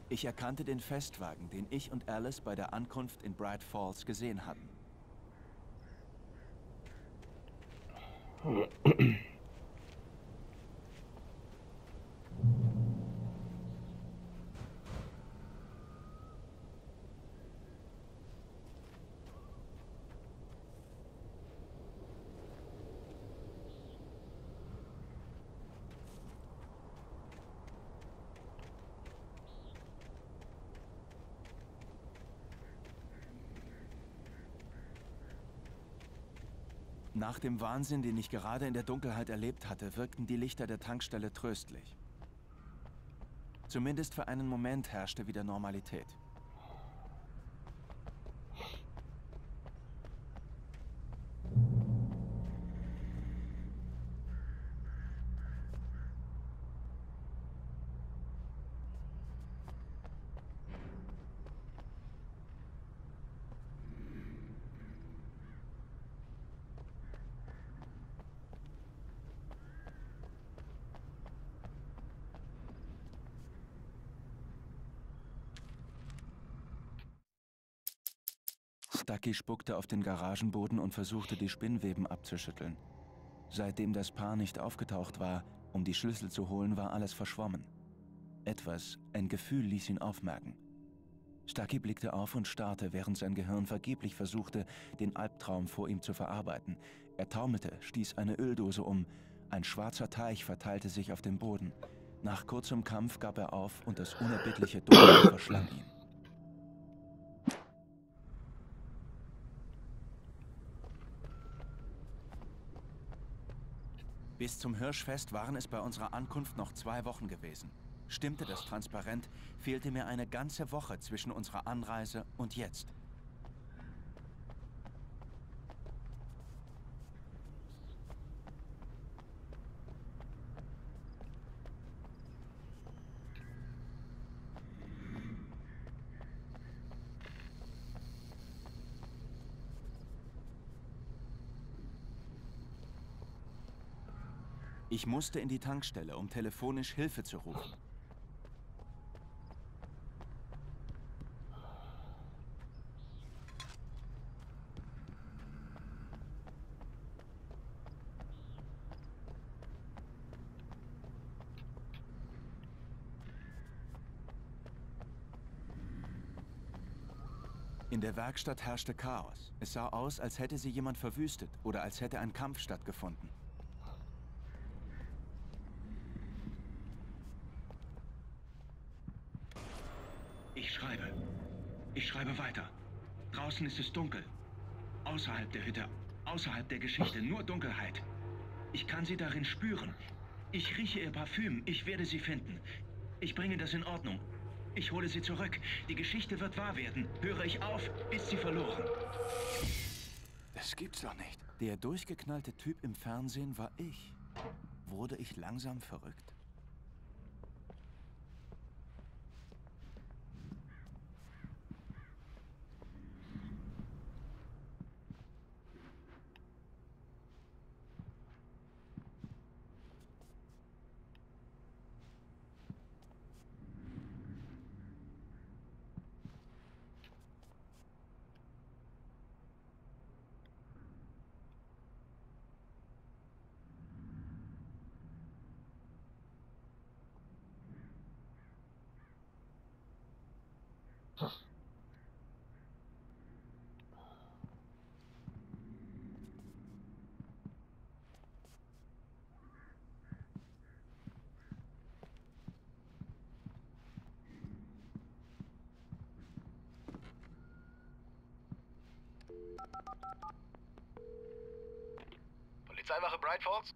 Ich erkannte den Festwagen, den ich und Alice bei der Ankunft in Bright Falls gesehen hatten. Nach dem Wahnsinn, den ich gerade in der Dunkelheit erlebt hatte, wirkten die Lichter der Tankstelle tröstlich. Zumindest für einen Moment herrschte wieder Normalität. Stucky spuckte auf den Garagenboden und versuchte, die Spinnweben abzuschütteln. Seitdem das Paar nicht aufgetaucht war, um die Schlüssel zu holen, war alles verschwommen. Ein Gefühl ließ ihn aufmerken. Stucky blickte auf und starrte, während sein Gehirn vergeblich versuchte, den Albtraum vor ihm zu verarbeiten. Er taumelte, stieß eine Öldose um. Ein schwarzer Teich verteilte sich auf dem Boden. Nach kurzem Kampf gab er auf und das unerbittliche Dunkel verschlang ihn. Bis zum Hirschfest waren es bei unserer Ankunft noch 2 Wochen gewesen. Stimmte das Transparent, fehlte mir eine ganze Woche zwischen unserer Anreise und jetzt. Ich musste in die Tankstelle, um telefonisch Hilfe zu rufen. In der Werkstatt herrschte Chaos. Es sah aus, als hätte sie jemand verwüstet oder als hätte ein Kampf stattgefunden. Ich schreibe weiter. Draußen ist es dunkel. Außerhalb der Hütte, außerhalb der Geschichte, nur Dunkelheit. Ich kann sie darin spüren. Ich rieche ihr Parfüm. Ich werde sie finden. Ich bringe das in Ordnung. Ich hole sie zurück. Die Geschichte wird wahr werden. Höre ich auf, ist sie verloren. Das gibt's doch nicht. Der durchgeknallte Typ im Fernsehen war ich. Wurde ich langsam verrückt? Polizeiwache Bright Falls?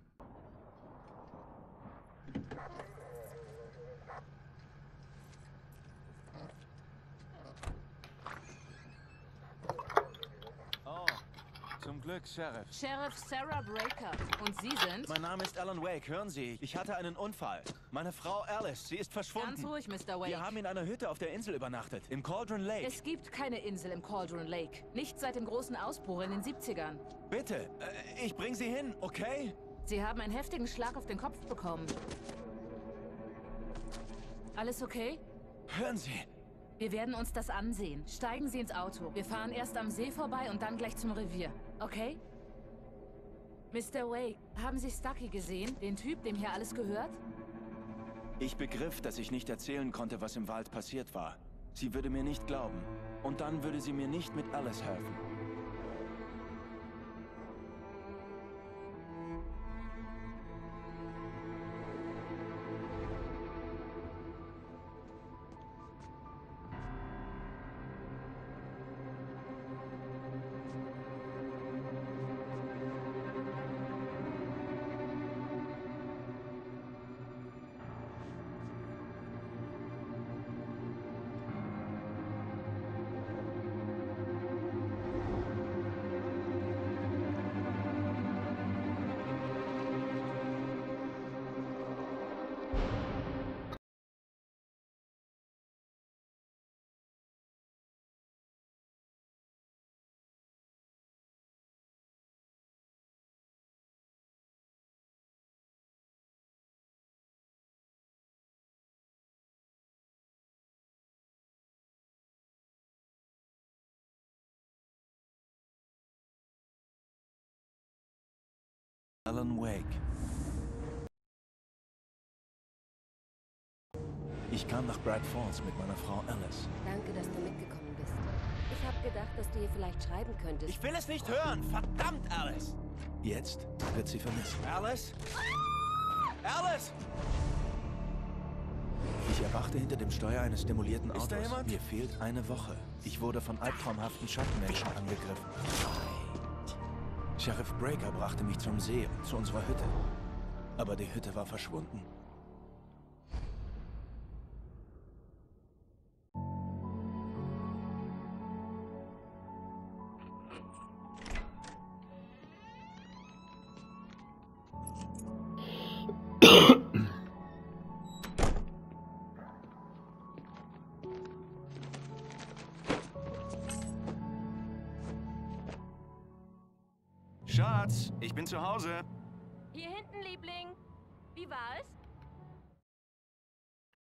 Oh, zum Glück, Sheriff. Sheriff Sarah Breaker. Und Sie sind? Mein Name ist Alan Wake. Hören Sie, ich hatte einen Unfall. Meine Frau Alice, sie ist verschwunden. Ganz ruhig, Mr. Wake. Wir haben in einer Hütte auf der Insel übernachtet, im Cauldron Lake. Es gibt keine Insel im Cauldron Lake. Nicht seit dem großen Ausbruch in den 70ern. Bitte, ich bring Sie hin, okay? Sie haben einen heftigen Schlag auf den Kopf bekommen. Alles okay? Hören Sie! Wir werden uns das ansehen. Steigen Sie ins Auto. Wir fahren erst am See vorbei und dann gleich zum Revier. Okay? Mr. Wake, haben Sie Stucky gesehen? Den Typ, dem hier alles gehört? Ich begriff, dass ich nicht erzählen konnte, was im Wald passiert war. Sie würde mir nicht glauben. Und dann würde sie mir nicht mit Alice helfen. Alan Wake. Ich kam nach Bright Falls mit meiner Frau Alice. Danke, dass du mitgekommen bist. Ich habe gedacht, dass du ihr vielleicht schreiben könntest. Ich will es nicht hören! Verdammt, Alice! Jetzt wird sie vermisst. Alice? Alice! Ich erwachte hinter dem Steuer eines demolierten Autos. Ist da jemand? Mir fehlt eine Woche. Ich wurde von albtraumhaften Schattenmenschen angegriffen. Sheriff Breaker brachte mich zum See und zu unserer Hütte. Aber die Hütte war verschwunden. Schatz, ich bin zu Hause. Hier hinten, Liebling. Wie war es?